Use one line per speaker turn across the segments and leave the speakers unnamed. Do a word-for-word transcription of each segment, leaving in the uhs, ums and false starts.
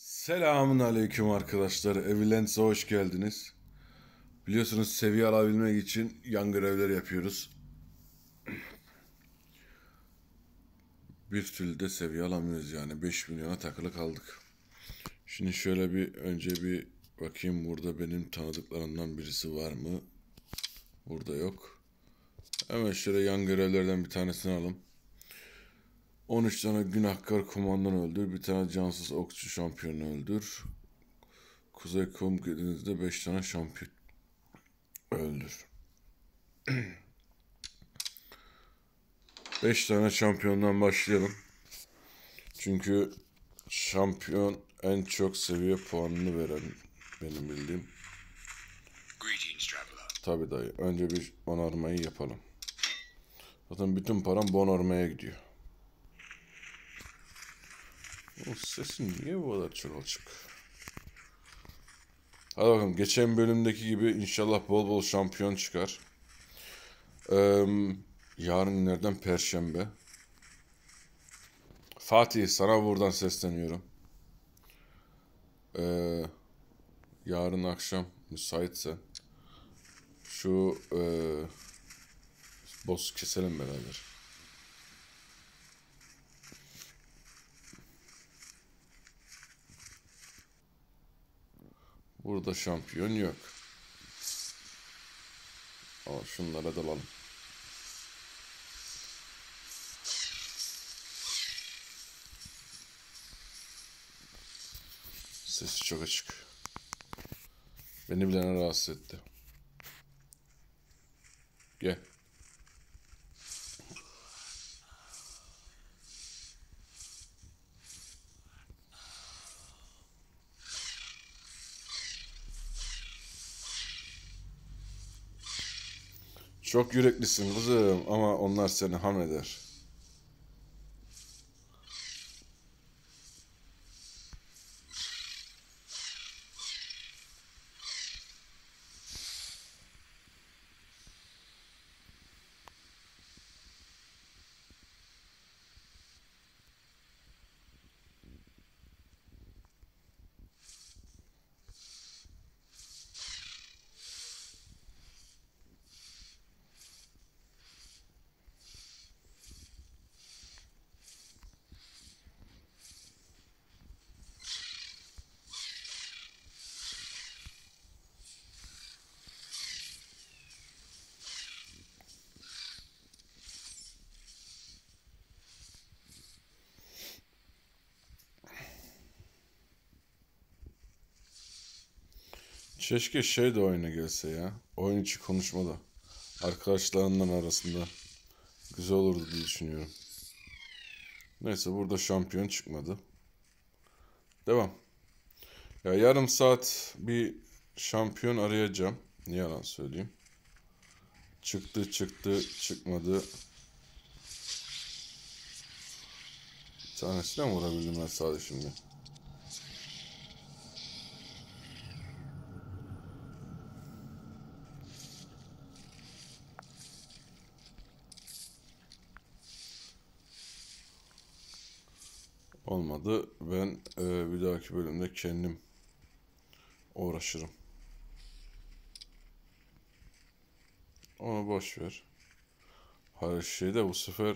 Selamun aleyküm arkadaşlar. Evilense'e hoş geldiniz. Biliyorsunuz seviye alabilmek için yan görevler yapıyoruz. Bir türlü de seviye alamıyoruz yani. beş milyona takılı kaldık. Şimdi şöyle bir önce bir bakayım, burada benim tanıdıklarımdan birisi var mı? Burada yok. Hemen şöyle yan görevlerden bir tanesini alalım. on üç tane günahkar kumandan öldür. Bir tane cansız okçu şampiyonu öldür. Kuzey Komkediniz'de beş tane şampiyon öldür. beş tane şampiyondan başlayalım. Çünkü şampiyon en çok seviye puanını veren, benim bildiğim. Tabii dayı. Önce bir onarmayı yapalım. Zaten bütün param bu onarmaya gidiyor. O sesin niye bu kadar çok açık? Hadi bakalım. Geçen bölümdeki gibi inşallah bol bol şampiyon çıkar. Ee, yarın günlerden Perşembe. Fatih, sana buradan sesleniyorum. Ee, yarın akşam müsaitsen şu e, boss keselim beraber. Burada şampiyon yok. Ama şunlara dalalım. Sesi çok açık. Beni bilene rahatsız etti. Gel. Çok yüreklisin kızım ama onlar seni ham eder. Keşke şey de oyuna gelse ya. Oyun içi konuşma da. Arkadaşlarından arasında. Güzel olurdu diye düşünüyorum. Neyse, burada şampiyon çıkmadı. Devam. Ya yarım saat bir şampiyon arayacağım. Ne yalan söyleyeyim. Çıktı çıktı çıkmadı. Bir tanesine mi vurabildim ben sadece şimdi? Olmadı. Ben e, bir dahaki bölümde kendim uğraşırım. Onu boş ver. Her şeyde bu sefer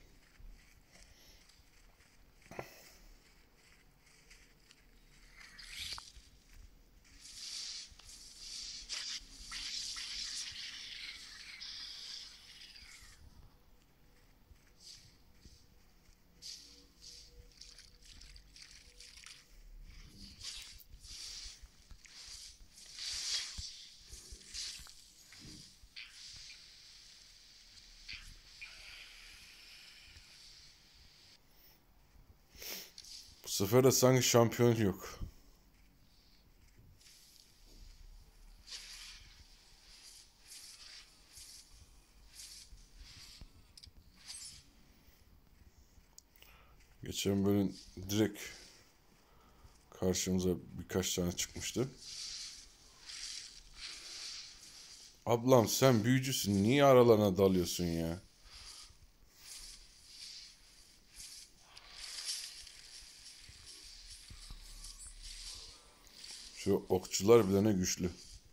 bu sefer de sanki şampiyon yok. Geçen bölüm direkt karşımıza birkaç tane çıkmıştı. Ablam sen büyücüsün. Niye aralarına dalıyorsun ya? Şu okçular bile ne güçlü.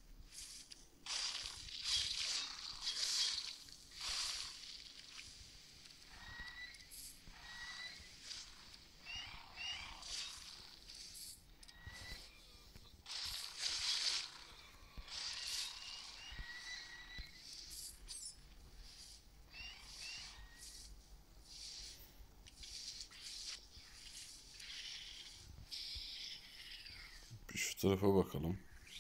Bir şu tarafa bakalım.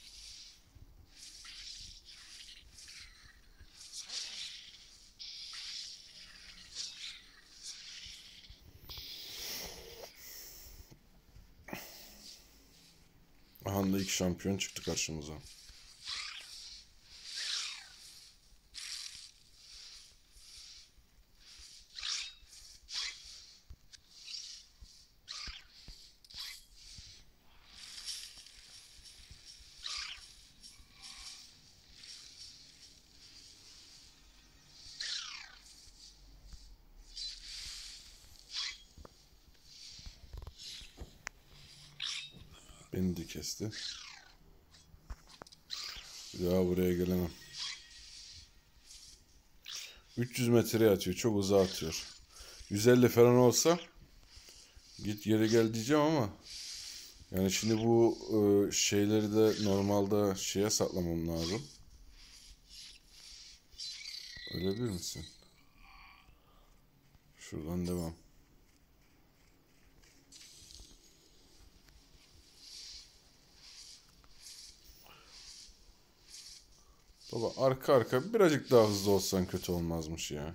Aha da iki şampiyon çıktı karşımıza. Beni de kesti. Bir daha buraya gelemem. üç yüz metreye atıyor. Çok uzağa atıyor. yüz elli falan olsa git geri gel diyeceğim ama yani şimdi bu e, şeyleri de normalde şeye saklamam lazım. Öyle bir misin? Şuradan devam. Baba arka arka birazcık daha hızlı olsan kötü olmazmış ya.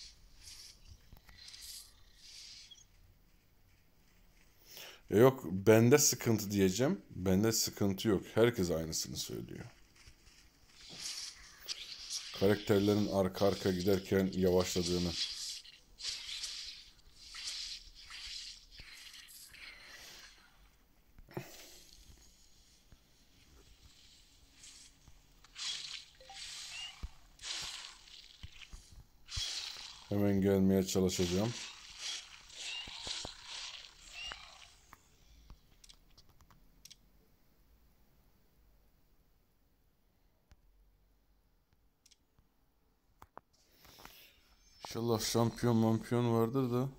Ya yok bende sıkıntı diyeceğim. Bende sıkıntı yok. Herkes aynısını söylüyor. Karakterlerin arka arka giderken yavaşladığını. Hemen gelmeye çalışacağım. İnşallah şampiyon mampiyon vardır da.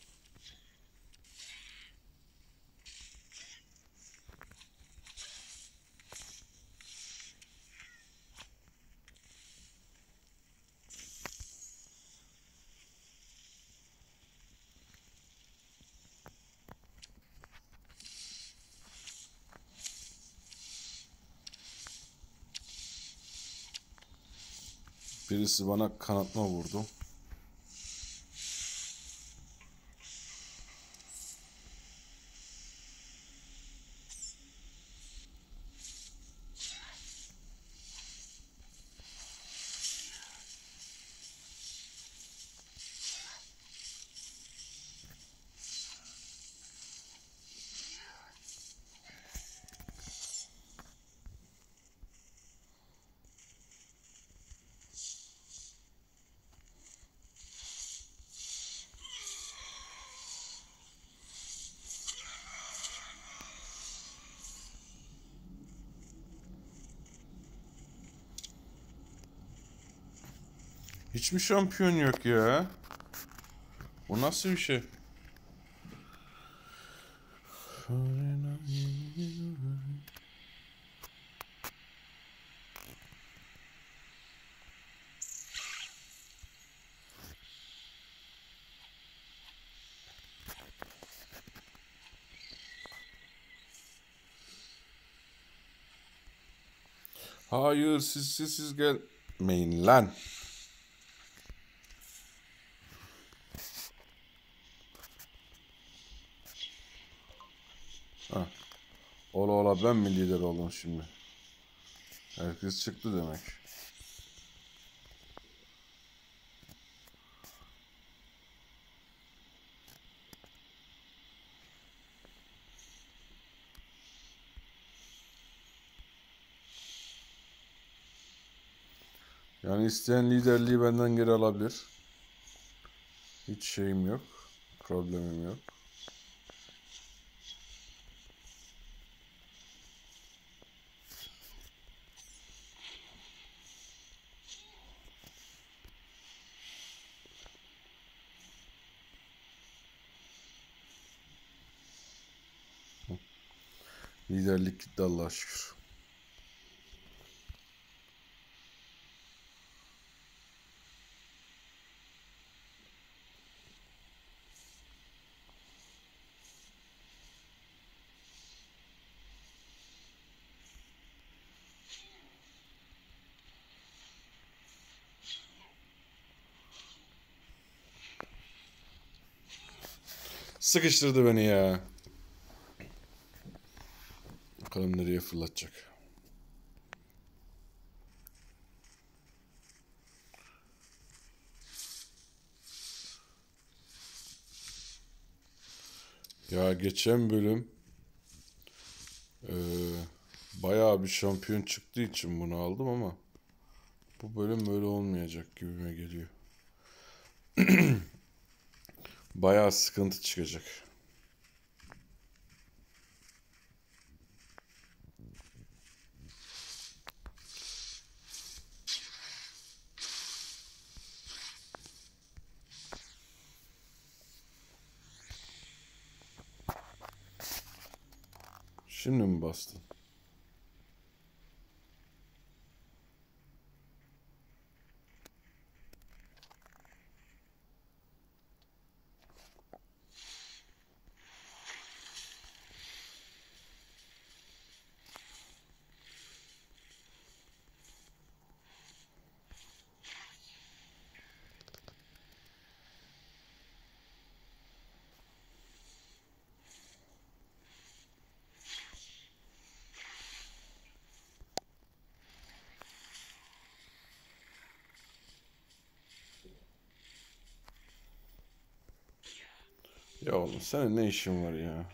Birisi bana kanatma vurdu. Hiç mi şampiyon yok ya? Bu nasıl bir şey? Hayır siz siz siz gelmeyin lan. Ha. Ola ola ben mi lider oldum şimdi? Herkes çıktı demek. Yani isteyen liderliği benden geri alabilir. Hiç şeyim yok. Problemim yok. Liderlik gitti Allah'a şükür. Sıkıştırdı beni ya. Bakalım nereye fırlatacak. Ya geçen bölüm e, bayağı bir şampiyon çıktığı için bunu aldım ama bu bölüm böyle olmayacak gibime geliyor. Bayağı sıkıntı çıkacak. Şimdi mi bastın? Ya oğlum senin ne işin var ya?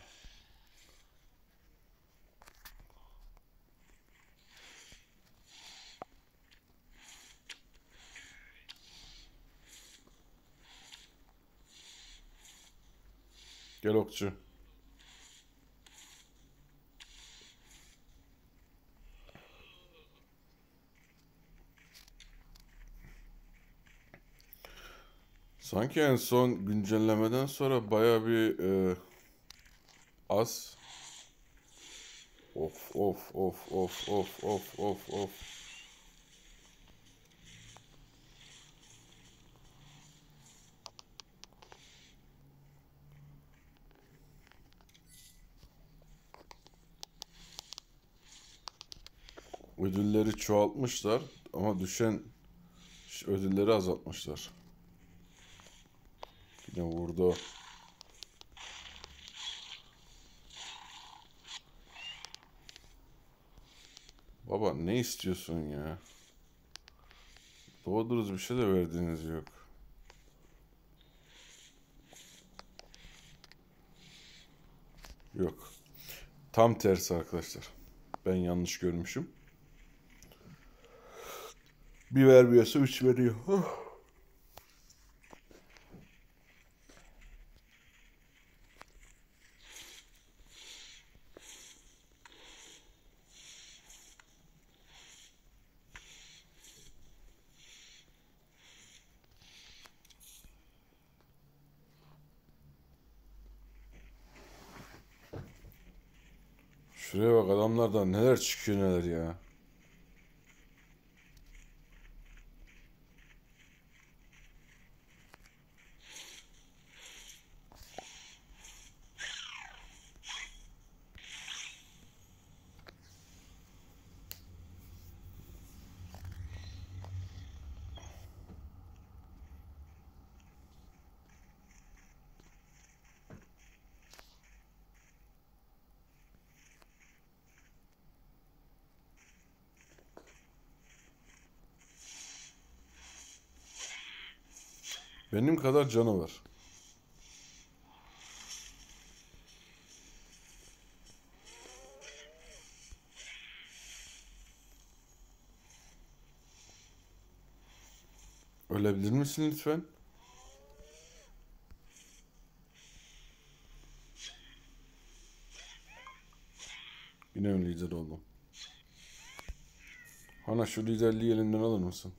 Gel okçu. Sanki en son güncellemeden sonra baya bir e, az. Of of of of of of of of. Ödülleri çoğaltmışlar ama düşen ödülleri azaltmışlar. Yine vurdu. Baba ne istiyorsun ya? Doğru bir şey de verdiğiniz yok. Yok. Tam tersi arkadaşlar. Ben yanlış görmüşüm. Bir vermiyorsa üç veriyor. Şuraya bak adamlardan neler çıkıyor neler ya. Benim kadar canı var. Ölebilir misin lütfen? Yine mi lider oldum? Hana şu liderliği elimden alır mısın?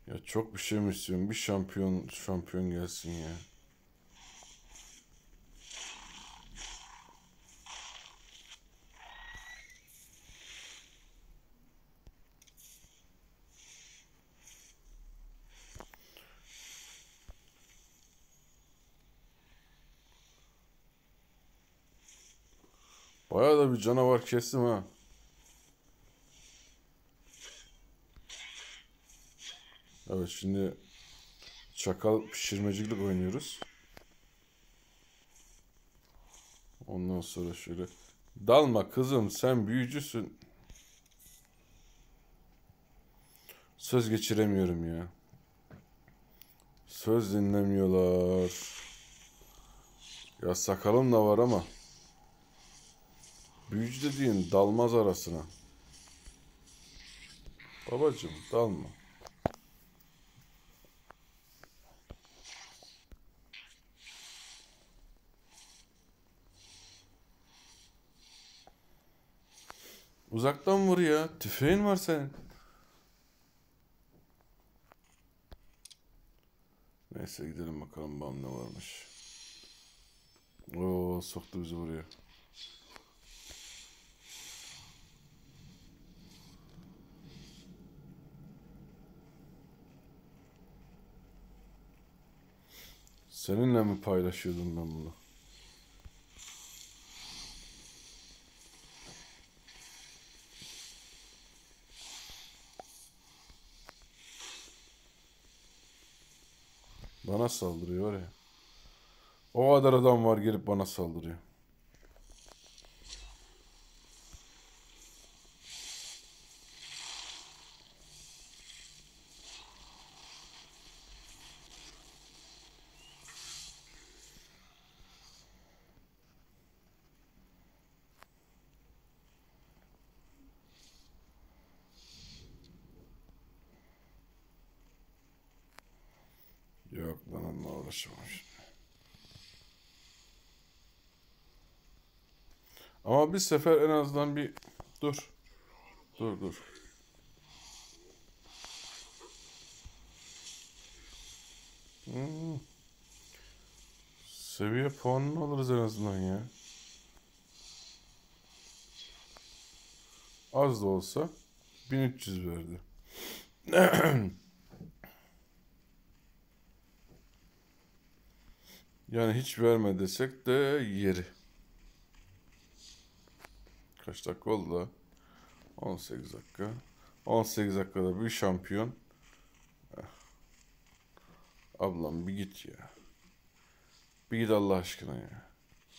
Ya çok bir şey mi istiyorum? Bir şampiyon şampiyon gelsin ya. Bayağı da bir canavar kestim ha. Evet, şimdi çakal pişirmecilik oynuyoruz. Ondan sonra şöyle. Dalma kızım, sen büyücüsün. Söz geçiremiyorum ya. Söz dinlemiyorlar. Ya sakalım da var ama. Büyücü dediğin dalmaz arasına. Babacım dalma. Uzaktan vur ya. Tüfeğin var senin. Neyse gidelim bakalım bam ne varmış. Oo, soktu bizi buraya. Seninle mi paylaşıyordum ben bunu? Bana saldırıyor ya. O kadar adam var gelip bana saldırıyor. Yok ben onunla uğraşamam şimdi. Ama bir sefer en azından bir... Dur. Dur dur. Hmm. Seviye puanını alırız en azından ya. Az da olsa bin üç yüz verdi. Yani hiç verme desek de yeri. Kaç dakika oldu da? on sekiz dakika. on sekiz dakikada bir şampiyon. Ablam bir git ya. Bir git Allah aşkına ya.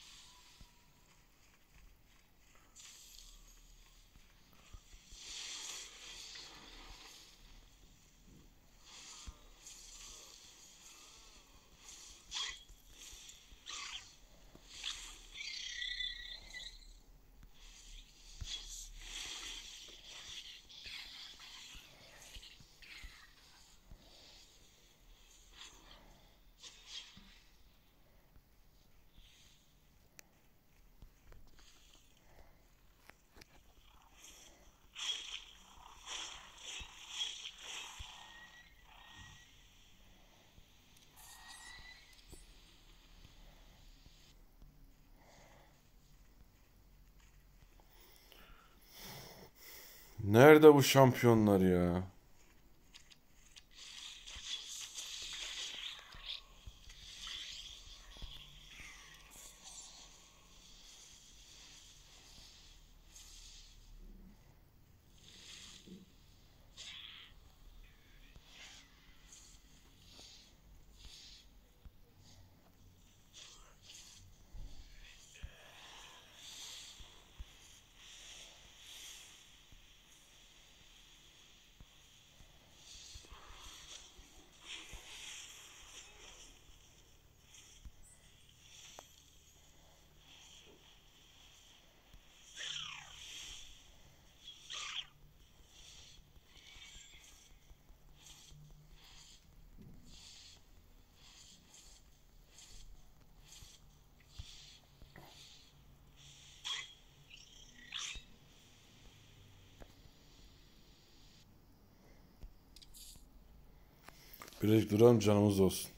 Nerede bu şampiyonlar ya? Biraz duralım, canımız olsun.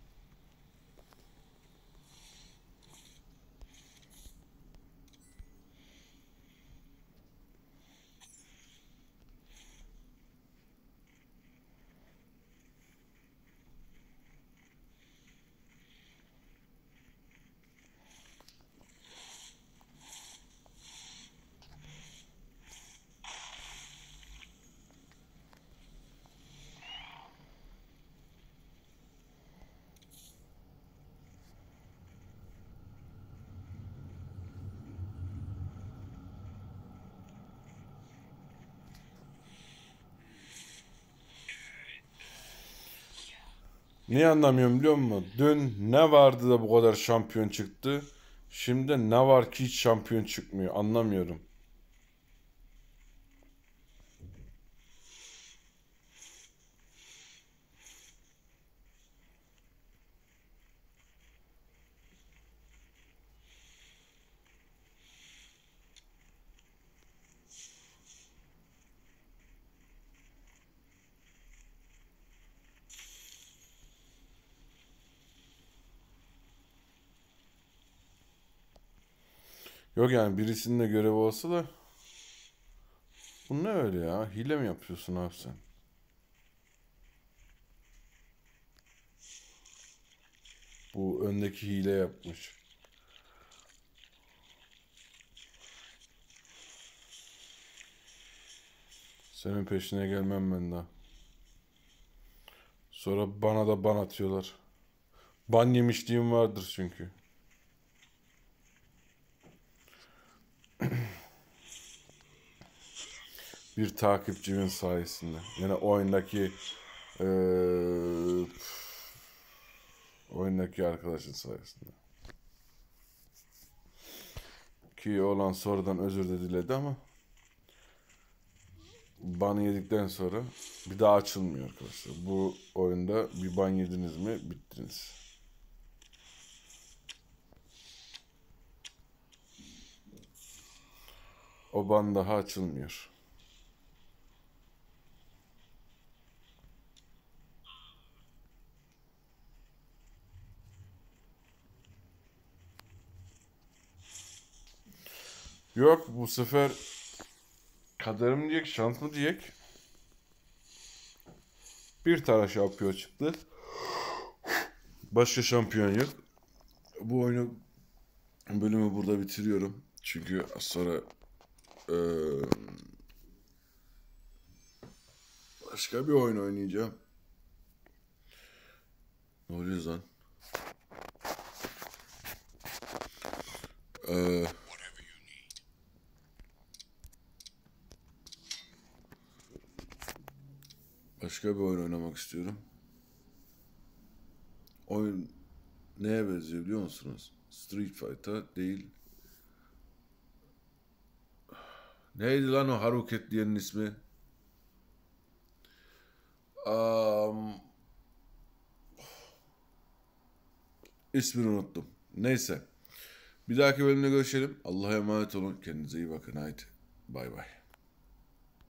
Niye anlamıyorum biliyor musun? Dün ne vardı da bu kadar şampiyon çıktı? Şimdi ne var ki hiç şampiyon çıkmıyor? Anlamıyorum. Yok yani birisinin de görevi olsa da. Bu ne öyle ya? Hile mi yapıyorsun abi sen? Bu öndeki hile yapmış. Senin peşine gelmem ben daha. Sonra bana da ban atıyorlar. Ban yemişliğim vardır çünkü. Bir takipçimin sayesinde. Yani oyundaki eee, oyundaki arkadaşın sayesinde. Ki olan sonradan özür de diledi ama ban yedikten sonra bir daha açılmıyor arkadaşlar. Bu oyunda bir ban yediniz mi bittiniz. O ban daha açılmıyor. Yok bu sefer kaderim diyek, şans mı diyek? Bir tane şampiyon çıktı. Başka şampiyon yok. Bu oyunu bölümü burada bitiriyorum. Çünkü az sonra eee, başka bir oyun oynayacağım. Ne oluyor lan? Eee başka bir oyun oynamak istiyorum. Oyun neye benziyor biliyor musunuz? Street Fighter değil. Neydi lan o Haruketliyenin ismi? Am, ismini unuttum. Neyse. Bir dahaki bölümde görüşelim. Allah'a emanet olun. Kendinize iyi bakın. Haydi. Bay bay.